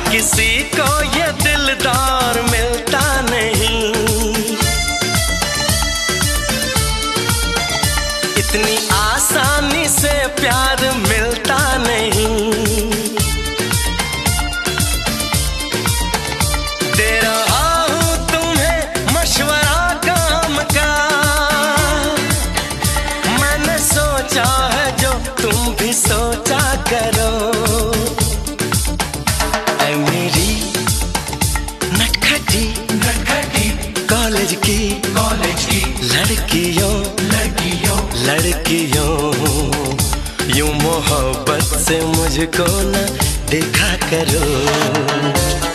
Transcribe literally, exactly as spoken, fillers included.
किसी को ये दिलदार मिलता नहीं, इतनी आसानी से प्यार मिलता नहीं। दे रहा हूं तुम्हें मशवरा काम का, मैंने सोचा है जो तुम भी सोचा करो। ऐ मेरी नटखटी नटखटी कॉलेज की कॉलेज की लड़कियों लड़कियों लड़कियों, यूं मोहब्बत से मुझको न देखा करो।